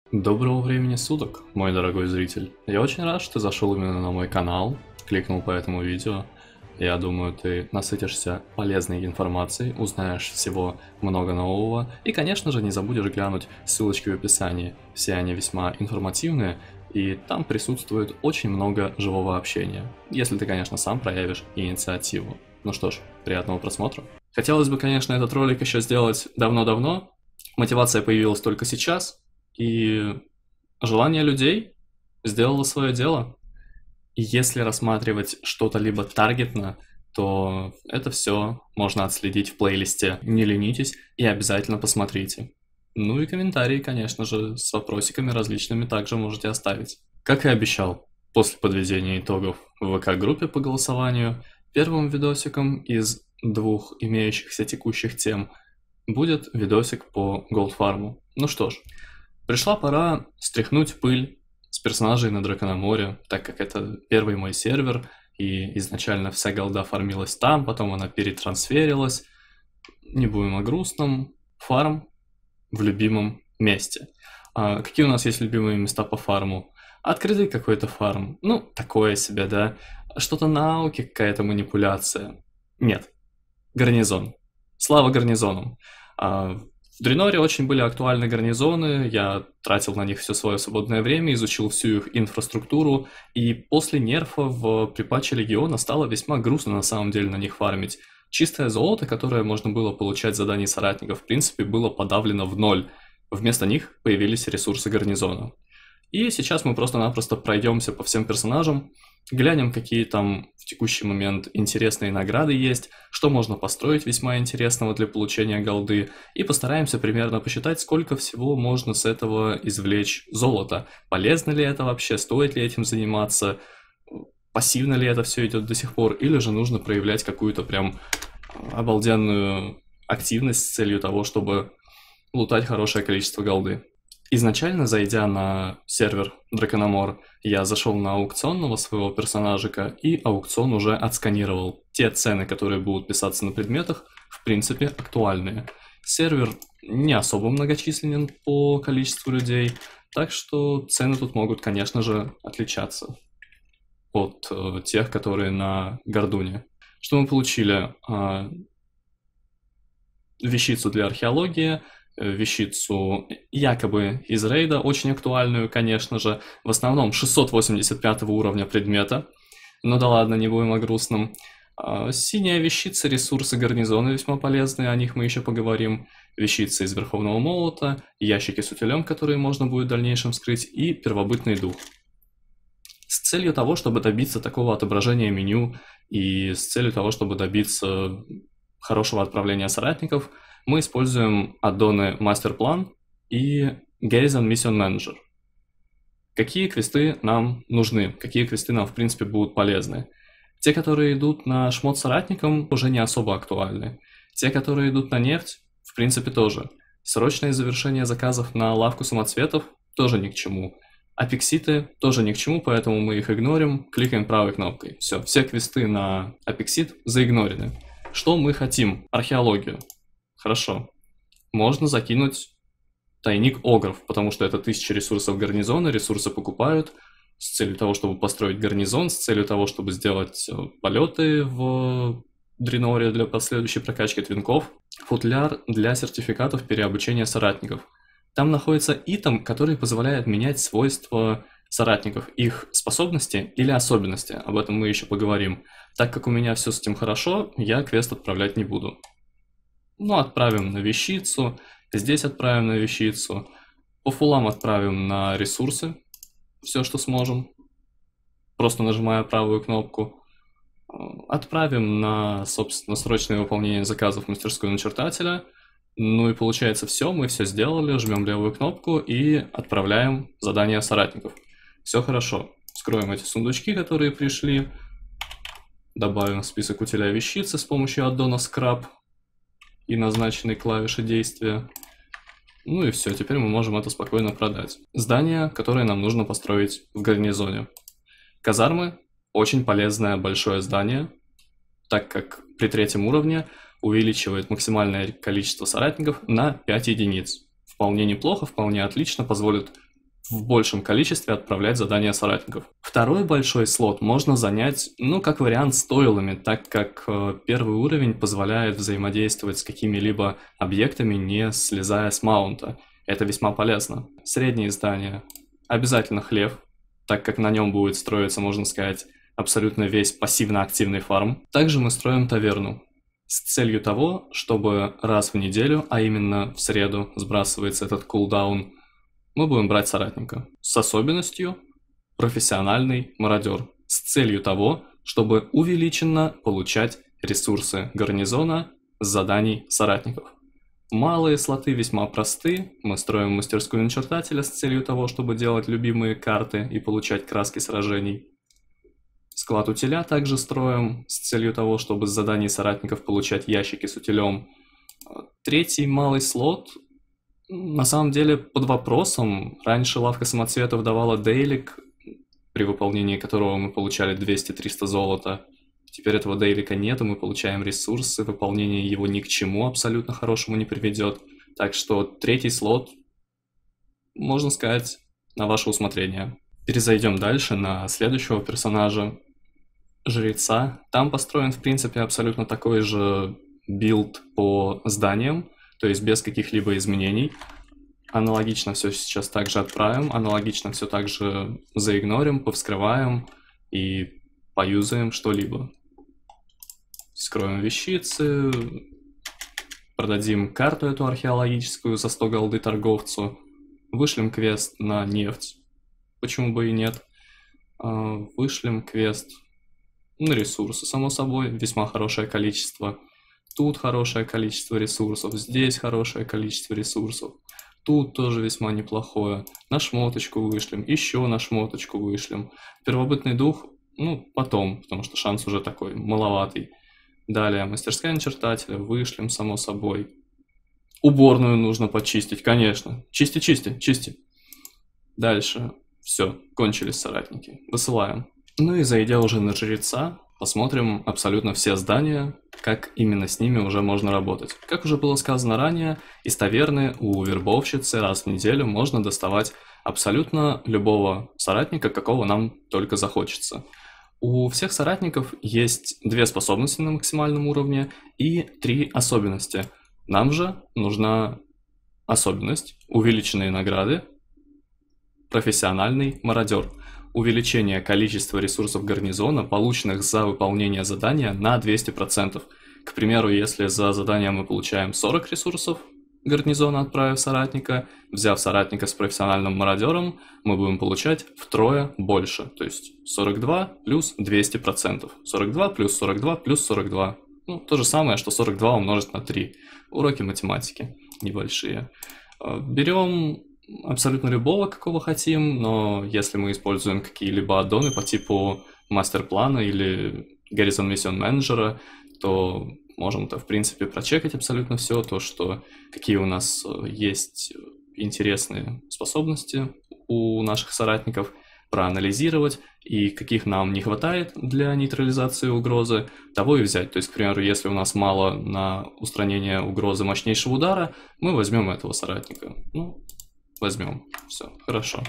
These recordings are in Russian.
Доброго времени суток, мой дорогой зритель. Я очень рад, что ты зашел именно на мой канал, кликнул по этому видео. Я думаю, ты насытишься полезной информацией, узнаешь всего много нового и, конечно же, не забудешь глянуть ссылочки в описании. Все они весьма информативные, и там присутствует очень много живого общения, если ты, конечно, сам проявишь инициативу. Ну что ж, приятного просмотра. Хотелось бы, конечно, этот ролик еще сделать давно-давно. Мотивация появилась только сейчас, и желание людей сделало свое дело. И если рассматривать что-то либо таргетно, то это все можно отследить в плейлисте. Не ленитесь и обязательно посмотрите. Ну и комментарии, конечно же, с вопросиками различными также можете оставить. Как и обещал, после подведения итогов в ВК-группе по голосованию, первым видосиком из двух имеющихся текущих тем будет видосик по Голдфарму. Ну что ж, пришла пора стряхнуть пыль с персонажей на Дракономоре, так как это первый мой сервер, и изначально вся голда фармилась там, потом она перетрансферилась. Не будем о грустном. Фарм в любимом месте. А какие у нас есть любимые места по фарму? Открытый какой-то фарм. Ну, такое себе, да. Что-то на ауке, какая-то манипуляция. Нет. Гарнизон. Слава гарнизонам. В Дреноре очень были актуальны гарнизоны, я тратил на них все свое свободное время, изучил всю их инфраструктуру, и после нерфа при патче Легиона стало весьма грустно на самом деле на них фармить. Чистое золото, которое можно было получать заданий соратников, в принципе, было подавлено в ноль. Вместо них появились ресурсы гарнизона. И сейчас мы просто-напросто пройдемся по всем персонажам, глянем, какие там в текущий момент интересные награды есть, что можно построить весьма интересного для получения голды, и постараемся примерно посчитать, сколько всего можно с этого извлечь золота. Полезно ли это вообще, стоит ли этим заниматься, пассивно ли это все идет до сих пор, или же нужно проявлять какую-то прям обалденную активность с целью того, чтобы лутать хорошее количество голды. Изначально, зайдя на сервер Дракономор, я зашел на аукционного своего персонажика, и аукцион уже отсканировал. Те цены, которые будут писаться на предметах, в принципе, актуальные. Сервер не особо многочисленен по количеству людей, так что цены тут могут, конечно же, отличаться от тех, которые на Гордуне. Что мы получили? Вещицу для археологии, вещицу якобы из рейда, очень актуальную, конечно же, в основном 685 уровня предмета, но да ладно, не будем о грустном. Синяя вещица, ресурсы гарнизона весьма полезные, о них мы еще поговорим. Вещица из Верховного Молота, ящики с утилем, которые можно будет в дальнейшем вскрыть, и первобытный дух. С целью того, чтобы добиться такого отображения меню и с целью того, чтобы добиться хорошего отправления соратников, мы используем аддоны Master-Plan и Garrison Mission Manager. Какие квесты нам нужны? Какие квесты нам, в принципе, будут полезны? Те, которые идут на шмот соратникам, уже не особо актуальны. Те, которые идут на нефть, в принципе, тоже. Срочное завершение заказов на лавку самоцветов тоже ни к чему. Апекситы тоже ни к чему, поэтому мы их игнорим, кликаем правой кнопкой. Все квесты на апексит заигнорены. Что мы хотим? Археологию. Хорошо. Можно закинуть тайник Огров, потому что это 1000 ресурсов гарнизона, ресурсы покупают с целью того, чтобы построить гарнизон, с целью того, чтобы сделать полеты в Дреноре для последующей прокачки твинков. Футляр для сертификатов переобучения соратников. Там находится итем, который позволяет менять свойства соратников, их способности или особенности. Об этом мы еще поговорим. Так как у меня все с этим хорошо, я квест отправлять не буду. Ну, отправим на вещицу, здесь отправим на вещицу, по фулам отправим на ресурсы, все, что сможем, просто нажимая правую кнопку. Отправим на, собственно, срочное выполнение заказов в мастерскую начертателя. Ну и получается все, мы все сделали, жмем левую кнопку и отправляем задание соратников. Все хорошо. Вскроем эти сундучки, которые пришли. Добавим в список утиля вещицы с помощью аддона Scrap и назначенной клавиши действия. Ну и все, теперь мы можем это спокойно продать. Здание, которое нам нужно построить в гарнизоне. Казармы – очень полезное большое здание, так как при 3-м уровне увеличивает максимальное количество соратников на 5 единиц. Вполне неплохо, вполне отлично, позволит в большем количестве отправлять задания соратников. Второй большой слот можно занять, ну, как вариант, стойлами, так как первый уровень позволяет взаимодействовать с какими-либо объектами, не слезая с маунта. Это весьма полезно. Средние здания. Обязательно хлев, так как на нем будет строиться, можно сказать, абсолютно весь пассивно-активный фарм. Также мы строим таверну с целью того, чтобы раз в неделю, а именно в среду сбрасывается этот кулдаун, мы будем брать соратника с особенностью профессиональный мародер, с целью того, чтобы увеличенно получать ресурсы гарнизона с заданий соратников. Малые слоты весьма просты, мы строим мастерскую начертателя с целью того, чтобы делать любимые карты и получать краски сражений. Склад утиля также строим с целью того, чтобы с заданий соратников получать ящики с утилем. Третий малый слот на самом деле под вопросом. Раньше лавка самоцветов давала дейлик, при выполнении которого мы получали 200-300 золота. Теперь этого дейлика нет, и мы получаем ресурсы, выполнение его ни к чему абсолютно хорошему не приведет. Так что третий слот, можно сказать, на ваше усмотрение. Перезайдем дальше на следующего персонажа, жреца. Там построен, в принципе, абсолютно такой же билд по зданиям, то есть без каких-либо изменений. Аналогично все сейчас также отправим, аналогично все также заигнорим, повскрываем и поюзаем что-либо. Скроем вещицы, продадим карту эту археологическую за 100 голды торговцу, вышлем квест на нефть, почему бы и нет, вышлем квест на ресурсы, само собой, весьма хорошее количество. Тут хорошее количество ресурсов, здесь хорошее количество ресурсов. Тут тоже весьма неплохое. На шмоточку вышлем, еще на шмоточку вышлем. Первобытный дух, ну, потом, потому что шанс уже такой маловатый. Далее, мастерская начертателя, вышлем, само собой. Уборную нужно почистить, конечно. Чисти, чисти, чисти. Дальше. Все, кончились соратники. Высылаем. Ну и зайдя уже на жреца, посмотрим абсолютно все здания, как именно с ними уже можно работать. Как уже было сказано ранее, из таверны у вербовщицы раз в неделю можно доставать абсолютно любого соратника, какого нам только захочется. У всех соратников есть 2 способности на максимальном уровне и 3 особенности. Нам же нужна особенность, увеличенные награды, профессиональный мародер. Увеличение количества ресурсов гарнизона, полученных за выполнение задания, на 200%. К примеру, если за задание мы получаем 40 ресурсов гарнизона, отправив соратника, взяв соратника с профессиональным мародером, мы будем получать втрое больше. То есть 42 плюс 200%. 42 плюс 42 плюс 42. Ну, то же самое, что 42 умножить на 3. Уроки математики небольшие. Берем абсолютно любого, какого хотим, но если мы используем какие-либо аддоны по типу мастер-плана или Garrison Mission менеджера, то можем-то, в принципе, прочекать абсолютно все, то, что какие у нас есть интересные способности у наших соратников, проанализировать, и каких нам не хватает для нейтрализации угрозы, того и взять. То есть, к примеру, если у нас мало на устранение угрозы мощнейшего удара, мы возьмем этого соратника. Ну, возьмем. Все, хорошо.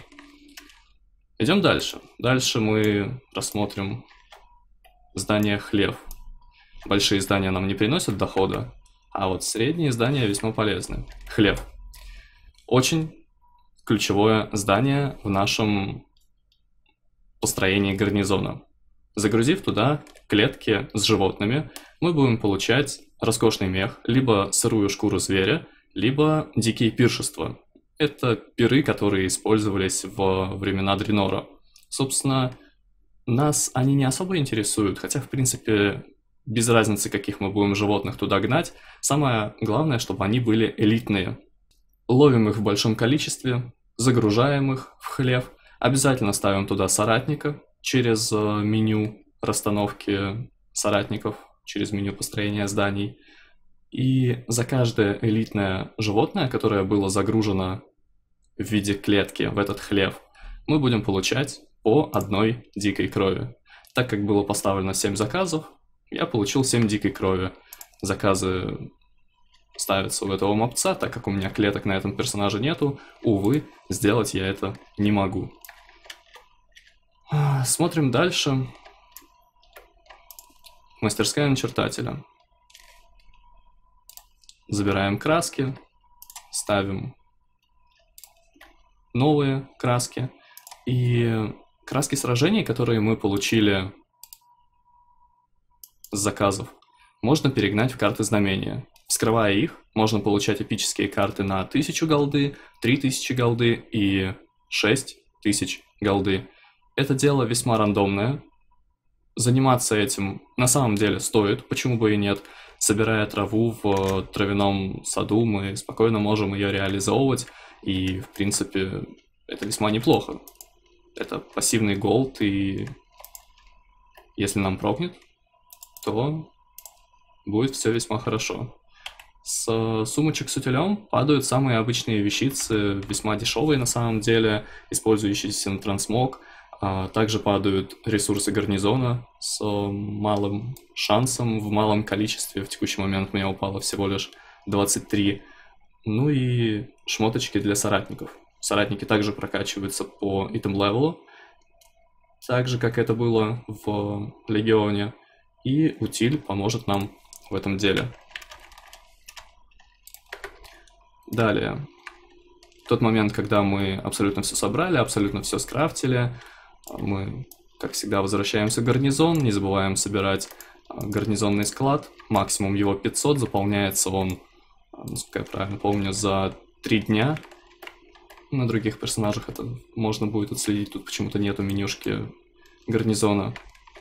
Идем дальше. Дальше мы рассмотрим здание хлев. Большие здания нам не приносят дохода, а вот средние здания весьма полезны. Хлев. Очень ключевое здание в нашем построении гарнизона. Загрузив туда клетки с животными, мы будем получать роскошный мех, либо сырую шкуру зверя, либо дикие пиршества. Это пиры, которые использовались во времена Дренора. Собственно, нас они не особо интересуют, хотя, в принципе, без разницы, каких мы будем животных туда гнать. Самое главное, чтобы они были элитные. Ловим их в большом количестве, загружаем их в хлев, обязательно ставим туда соратника через меню расстановки соратников, через меню построения зданий. И за каждое элитное животное, которое было загружено в виде клетки в этот хлев, мы будем получать по 1 дикой крови. Так как было поставлено 7 заказов, я получил 7 дикой крови. Заказы ставится у этого мопца, так как у меня клеток на этом персонаже нету, увы, сделать я это не могу. Смотрим дальше. Мастерская начертателя. Забираем краски, ставим новые краски. И краски сражений, которые мы получили с заказов, можно перегнать в карты знамения. Вскрывая их, можно получать эпические карты на 1000 голды, 3000 голды и 6000 голды. Это дело весьма рандомное. Заниматься этим на самом деле стоит, почему бы и нет. Собирая траву в травяном саду, мы спокойно можем ее реализовывать, и, в принципе, это весьма неплохо. Это пассивный голд, и если нам прокнет, то будет все весьма хорошо. С сумочек с утилем падают самые обычные вещицы, весьма дешевые на самом деле, использующиеся на трансмог. Также падают ресурсы гарнизона с малым шансом, в малом количестве. В текущий момент мне упало всего лишь 23. Ну и шмоточки для соратников. Соратники также прокачиваются по итем-левелу, так же, как это было в Легионе. И утиль поможет нам в этом деле. Далее. Тот момент, когда мы абсолютно все собрали, абсолютно все скрафтили, мы, как всегда, возвращаемся в гарнизон, не забываем собирать гарнизонный склад. Максимум его 500, заполняется он, насколько я правильно помню, за 3 дня. На других персонажах это можно будет отследить, тут почему-то нету менюшки гарнизона.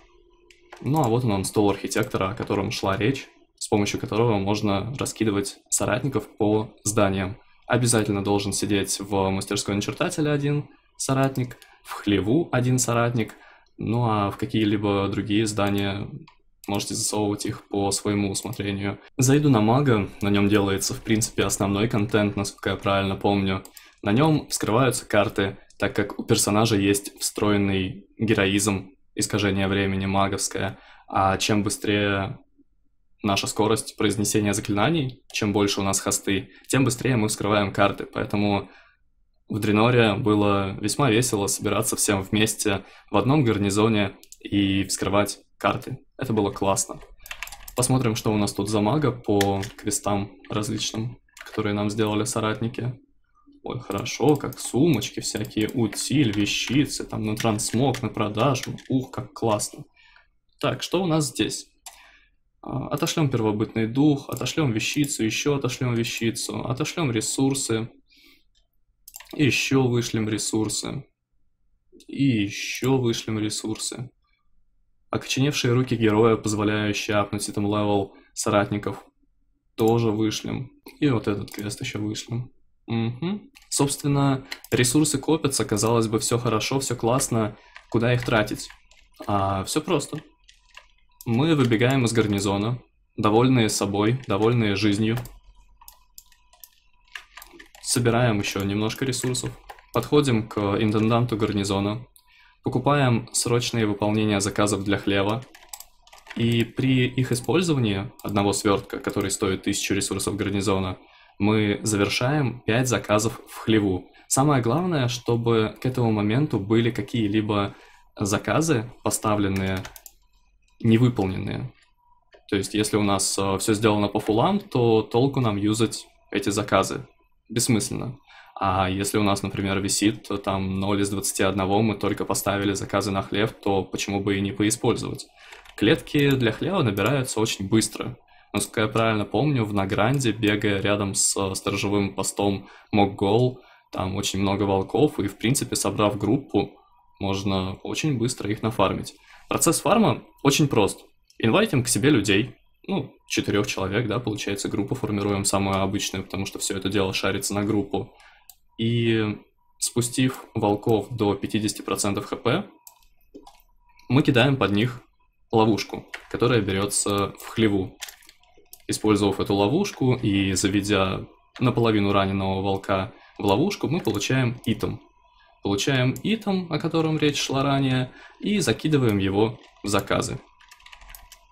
Ну а вот он стол архитектора, о котором шла речь, с помощью которого можно раскидывать соратников по зданиям. Обязательно должен сидеть в мастерской начертателя один соратник, в хлеву один соратник, ну а в какие-либо другие здания можете засовывать их по своему усмотрению. Зайду на мага, на нем делается в принципе основной контент, насколько я правильно помню. На нем вскрываются карты, так как у персонажа есть встроенный героизм, искажение времени маговское, а чем быстрее наша скорость произнесения заклинаний, чем больше у нас хосты, тем быстрее мы вскрываем карты, поэтому в Дреноре было весьма весело собираться всем вместе в одном гарнизоне и вскрывать карты. Это было классно. Посмотрим, что у нас тут за мага по квестам различным, которые нам сделали соратники. Ой, хорошо, как сумочки всякие, утиль, вещицы, там на трансмог, на продажу. Ух, как классно. Так, что у нас здесь? Отошлем первобытный дух, отошлем вещицу, еще отошлем вещицу, отошлем ресурсы. Еще вышлем ресурсы. И еще вышлем ресурсы. Окоченевшие руки героя, позволяющие апнуть итем левел соратников, тоже вышлем. И вот этот квест еще вышлем. Угу. Собственно, ресурсы копятся, казалось бы, все хорошо, все классно. Куда их тратить? Все просто. Мы выбегаем из гарнизона, довольные собой, довольные жизнью. Собираем еще немножко ресурсов. Подходим к интенданту гарнизона. Покупаем срочные выполнения заказов для хлева. И при их использовании одного свертка, который стоит 1000 ресурсов гарнизона, мы завершаем 5 заказов в хлеву. Самое главное, чтобы к этому моменту были какие-либо заказы поставленные, невыполненные. То есть, если у нас все сделано по фулам, то толку нам юзать эти заказы. Бессмысленно. А если у нас, например, висит там 0 из 21, мы только поставили заказы на хлеб, то почему бы и не поиспользовать? Клетки для хлеба набираются очень быстро. Насколько я правильно помню, в Награнде, бегая рядом с сторожевым постом Мокгол, там очень много волков, и, в принципе, собрав группу, можно очень быстро их нафармить. Процесс фарма очень прост. Инвайтим к себе людей, 4 человек, да, получается, группу формируем самую обычную, потому что все это дело шарится на группу. И спустив волков до 50% хп, мы кидаем под них ловушку, которая берется в хлеву. Использовав эту ловушку и заведя наполовину раненого волка в ловушку, мы получаем итем. Получаем итем, о котором речь шла ранее, и закидываем его в заказы.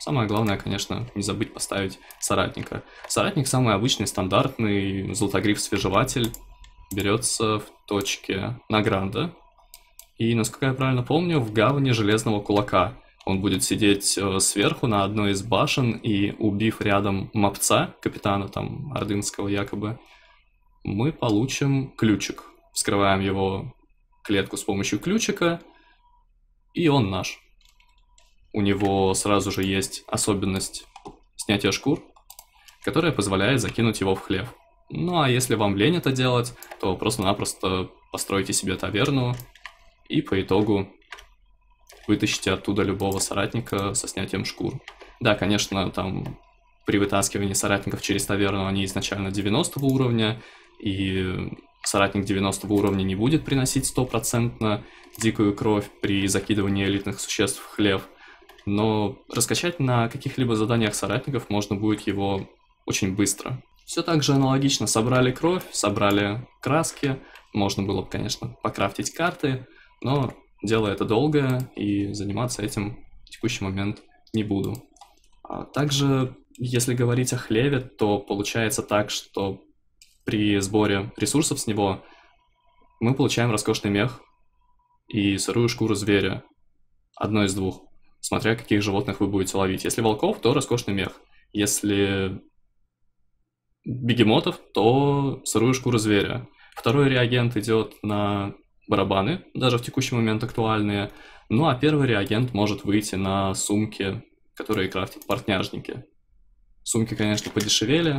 Самое главное, конечно, не забыть поставить соратника. Соратник самый обычный, стандартный, золотогриф-свежеватель. Берется в точке Награнда. И, насколько я правильно помню, в гавани Железного Кулака. Он будет сидеть сверху на одной из башен, и убив рядом мопца, капитана там ордынского якобы, мы получим ключик. Вскрываем его клетку с помощью ключика, и он наш. У него сразу же есть особенность снятия шкур, которая позволяет закинуть его в хлев. Ну а если вам лень это делать, то просто-напросто постройте себе таверну и по итогу вытащите оттуда любого соратника со снятием шкур. Да, конечно, там при вытаскивании соратников через таверну они изначально 90 уровня, и соратник 90 уровня не будет приносить 100% дикую кровь при закидывании элитных существ в хлев, но раскачать на каких-либо заданиях соратников можно будет его очень быстро. Все так же аналогично: собрали кровь, собрали краски, можно было бы, конечно, покрафтить карты, но дело это долгое, и заниматься этим в текущий момент не буду. Также, если говорить о хлеве, то получается так, что при сборе ресурсов с него мы получаем роскошный мех и сырую шкуру зверя. Одно из двух, смотря каких животных вы будете ловить. Если волков, то роскошный мех. Если бегемотов, то сырую шкуру зверя. Второй реагент идет на барабаны, даже в текущий момент актуальные. Ну а первый реагент может выйти на сумки, которые крафтят портняжники. Сумки, конечно, подешевели,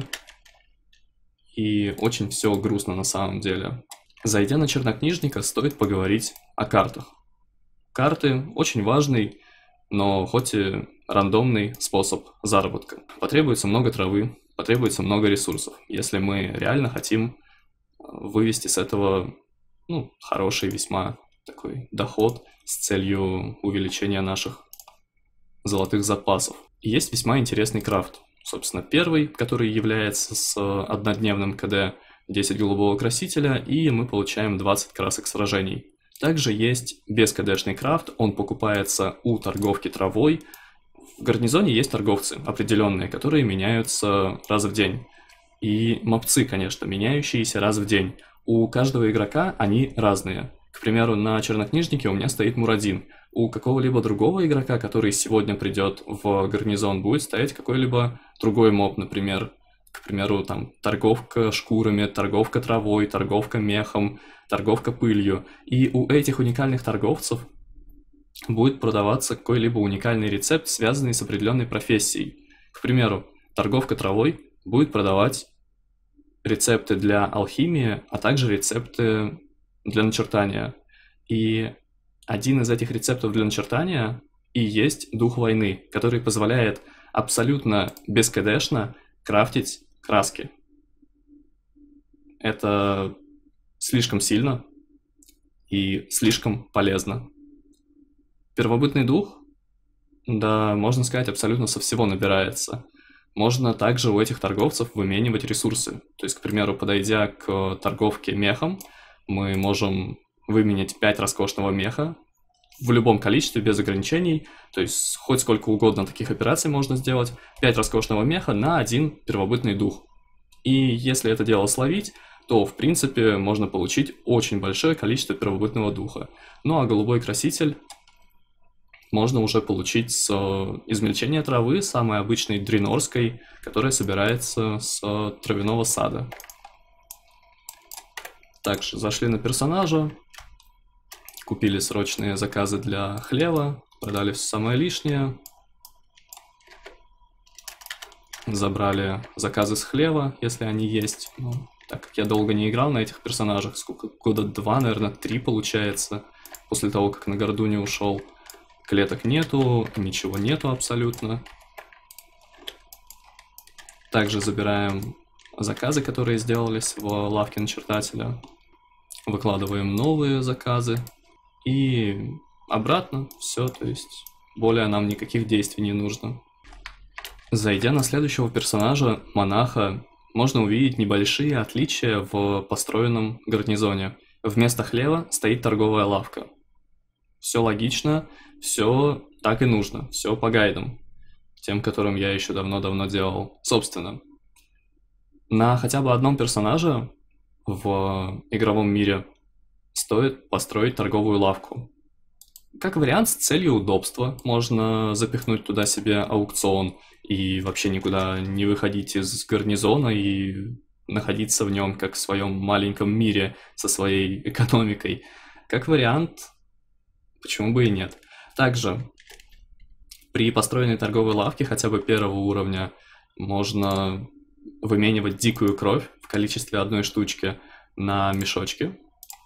и очень все грустно на самом деле. Зайдя на чернокнижника, стоит поговорить о картах. Карты очень важный, но хоть и рандомный способ заработка. Потребуется много травы, потребуется много ресурсов, если мы реально хотим вывести с этого хороший весьма такой доход с целью увеличения наших золотых запасов. И есть весьма интересный крафт. Собственно, первый, который является с однодневным КД 10 голубого красителя, и мы получаем 20 красок сражений. Также есть бескДшный крафт, он покупается у торговки травой. В гарнизоне есть торговцы определенные, которые меняются раз в день. И мопцы, конечно, меняющиеся раз в день. У каждого игрока они разные. К примеру, на чернокнижнике у меня стоит Мурадин. У какого-либо другого игрока, который сегодня придет в гарнизон, будет стоять какой-либо другой моб, например. К примеру, там торговка шкурами, торговка травой, торговка мехом, торговка пылью. И у этих уникальных торговцев будет продаваться какой-либо уникальный рецепт, связанный с определенной профессией. К примеру, торговка травой будет продавать рецепты для алхимии, а также рецепты для начертания. И один из этих рецептов для начертания и есть дух войны, который позволяет абсолютно бескДшно крафтить краски. Это слишком сильно и слишком полезно. Первобытный дух, да, можно сказать, абсолютно со всего набирается. Можно также у этих торговцев выменивать ресурсы. То есть, к примеру, подойдя к торговке мехом, мы можем выменять 5 роскошного меха в любом количестве, без ограничений. То есть, хоть сколько угодно таких операций можно сделать. 5 роскошного меха на 1 первобытный дух. И если это дело словить, то, в принципе, можно получить очень большое количество первобытного духа. Ну а голубой краситель можно уже получить с измельчения травы, самой обычной дренорской, которая собирается с травяного сада. Также зашли на персонажа, купили срочные заказы для хлева, продали все самое лишнее, забрали заказы с хлева, если они есть. Ну, так как я долго не играл на этих персонажах, сколько, года 2, наверное, 3 получается, после того, как на Гордуне ушел. Клеток нету, ничего нету абсолютно. Также забираем заказы, которые сделались в лавке начертателя. Выкладываем новые заказы. И обратно все, то есть более нам никаких действий не нужно. Зайдя на следующего персонажа, монаха, можно увидеть небольшие отличия в построенном гарнизоне. Вместо хлева стоит торговая лавка. Все логично, все так и нужно, все по гайдам. тем, которым я еще давно-давно делал. Собственно, на хотя бы одном персонаже в игровом мире стоит построить торговую лавку. Как вариант, с целью удобства можно запихнуть туда себе аукцион и вообще никуда не выходить из гарнизона и находиться в нем как в своем маленьком мире со своей экономикой. Как вариант, почему бы и нет. Также при построенной торговой лавке хотя бы первого уровня можно выменивать дикую кровь в количестве одной штучки на мешочки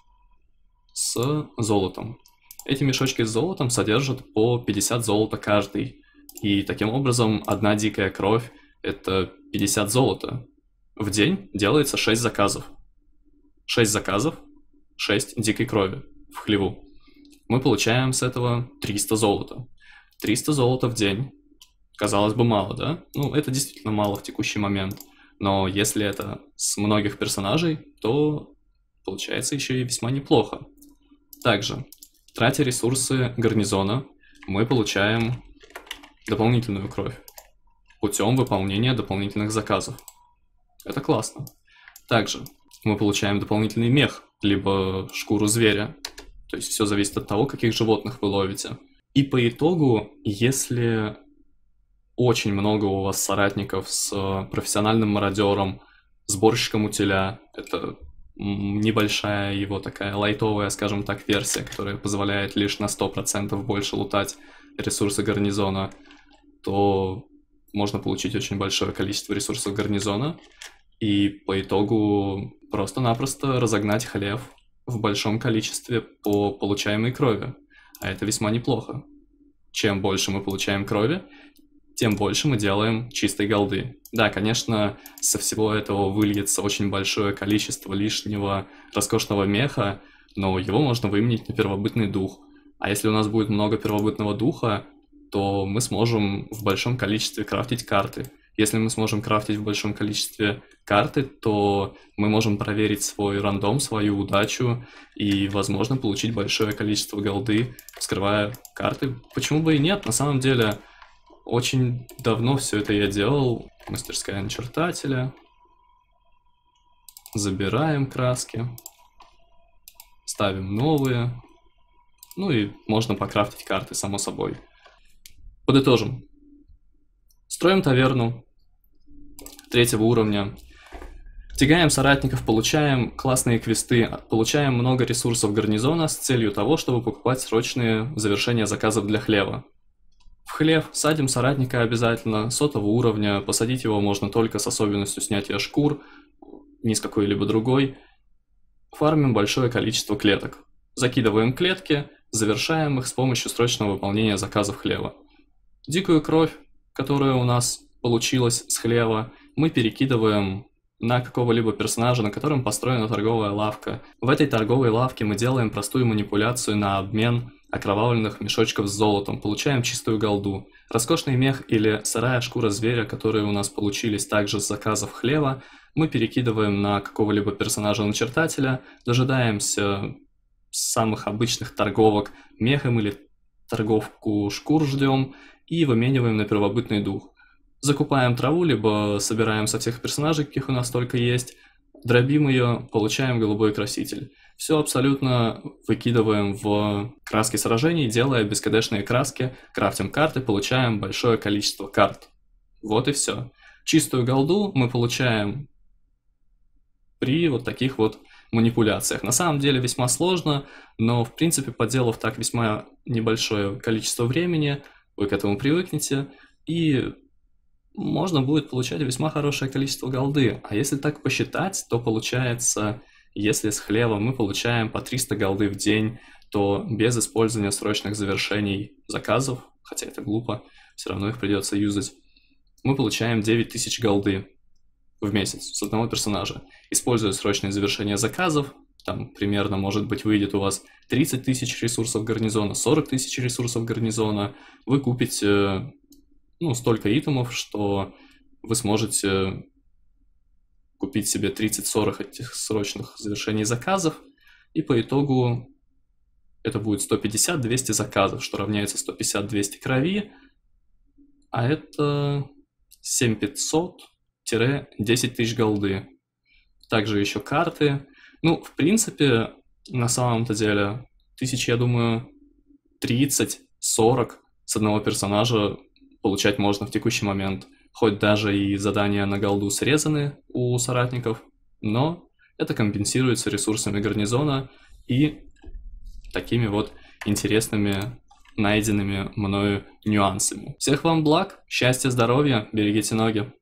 с золотом. Эти мешочки с золотом содержат по 50 золота каждый. И таким образом одна дикая кровь – это 50 золота. В день делается 6 заказов. 6 заказов, 6 дикой крови в хлеву. Мы получаем с этого 300 золота. 300 золота в день. Казалось бы, мало, да? Ну, это действительно мало в текущий момент. Но если это с многих персонажей, то получается еще и весьма неплохо. Также, тратя ресурсы гарнизона, мы получаем дополнительную кровь путем выполнения дополнительных заказов. Это классно. Также мы получаем дополнительный мех, либо шкуру зверя. То есть все зависит от того, каких животных вы ловите. И по итогу, если очень много у вас соратников с профессиональным мародером, сборщиком утиля, это небольшая его такая лайтовая, скажем так, версия, которая позволяет лишь на 100% больше лутать ресурсы гарнизона, то можно получить очень большое количество ресурсов гарнизона и по итогу просто-напросто разогнать хлев в большом количестве по получаемой крови. А это весьма неплохо. Чем больше мы получаем крови, тем больше мы делаем чистой голды. Да, конечно, со всего этого выльется очень большое количество лишнего роскошного меха, но его можно выменить на первобытный дух. А если у нас будет много первобытного духа, то мы сможем в большом количестве крафтить карты. Если мы сможем крафтить в большом количестве карты, то мы можем проверить свой рандом, свою удачу и, возможно, получить большое количество голды, вскрывая карты. Почему бы и нет? На самом деле, очень давно все это я делал. Мастерская начертателя. Забираем краски. Ставим новые. Ну и можно покрафтить карты, само собой. Подытожим. Строим таверну 3-го уровня. Тягаем соратников, получаем классные квесты, получаем много ресурсов гарнизона с целью того, чтобы покупать срочные завершения заказов для хлева. В хлев садим соратника обязательно 100-го уровня, посадить его можно только с особенностью снятия шкур, ни с какой-либо другой. Фармим большое количество клеток. Закидываем клетки, завершаем их с помощью срочного выполнения заказов хлева. Дикую кровь, которая у нас получилась с хлева, мы перекидываем на какого-либо персонажа, на котором построена торговая лавка. В этой торговой лавке мы делаем простую манипуляцию на обмен окровавленных мешочков с золотом, получаем чистую голду. Роскошный мех или сырая шкура зверя, которые у нас получились также с заказов хлева, мы перекидываем на какого-либо персонажа-начертателя, дожидаемся самых обычных торговок мехом или торговку шкур ждем и вымениваем на первобытный дух. Закупаем траву, либо собираем со всех персонажей, каких у нас только есть, дробим ее, получаем голубой краситель. Все абсолютно выкидываем в краски сражений, делая бескадешные краски, крафтим карты, получаем большое количество карт. Вот и все. Чистую голду мы получаем при вот таких вот манипуляциях. На самом деле весьма сложно, но в принципе, поделав так весьма небольшое количество времени, вы к этому привыкнете, и можно будет получать весьма хорошее количество голды. А если так посчитать, то получается, если с хлева мы получаем по 300 голды в день, то без использования срочных завершений заказов, хотя это глупо, все равно их придется юзать, мы получаем 9000 голды в месяц с одного персонажа. Используя срочные завершения заказов, там примерно, может быть, выйдет у вас 30 тысяч ресурсов гарнизона, 40 тысяч ресурсов гарнизона, вы купите столько итемов, что вы сможете купить себе 30-40 этих срочных завершений заказов, и по итогу это будет 150-200 заказов, что равняется 150-200 крови, А это 7500-10 тысяч голды. Также еще карты. Ну, в принципе, на самом-то деле, тысяч, я думаю, 30-40 с одного персонажа получать можно в текущий момент. Хоть даже и задания на голду срезаны у соратников, но это компенсируется ресурсами гарнизона и такими вот интересными найденными мною нюансами. Всех вам благ, счастья, здоровья, берегите ноги.